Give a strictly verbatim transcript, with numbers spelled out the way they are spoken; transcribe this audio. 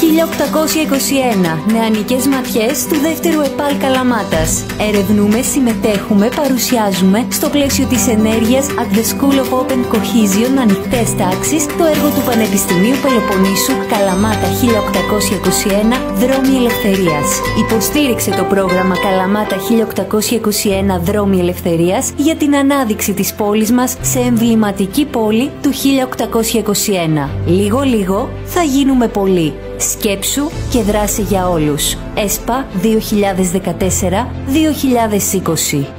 χίλια οκτακόσια είκοσι ένα. Νεανικές ματιές του δεύτερου ΕΠΑΛ Καλαμάτας. Ερευνούμε, συμμετέχουμε, παρουσιάζουμε στο πλαίσιο της ενέργειας at the School of Open Cohesion ανοιχτές τάξεις το έργο του Πανεπιστημίου Πελοποννήσου Καλαμάτα χίλια οκτακόσια είκοσι ένα Δρόμοι Ελευθερίας. Υποστήριξε το πρόγραμμα Καλαμάτα χίλια οκτακόσια είκοσι ένα Δρόμοι Ελευθερίας για την ανάδειξη της πόλης μας σε εμβληματική πόλη του χίλια οκτακόσια είκοσι ένα. Λίγο λίγο θα γίνουμε πολλοί. Σκέψου και δράση για όλους. ΕΣΠΑ δύο χιλιάδες δεκατέσσερα με δύο χιλιάδες είκοσι.